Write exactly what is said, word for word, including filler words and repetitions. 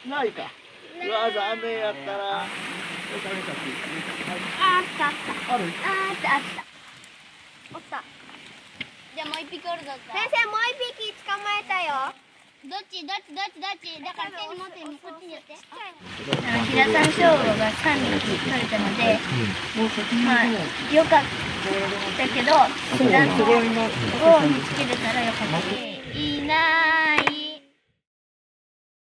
ないか。うわ、残念やったな。 あったあった。 ある。 あったあった。おった。 じゃあもう一匹おるぞ。 先生もう一匹捕まえたよ。 どっちどっちどっちどっち。だから手に持ってこっちにやって。 平山翔吾がさんびき取れたので、まあよかったけど、だんごを見つけれたらよかった。いない。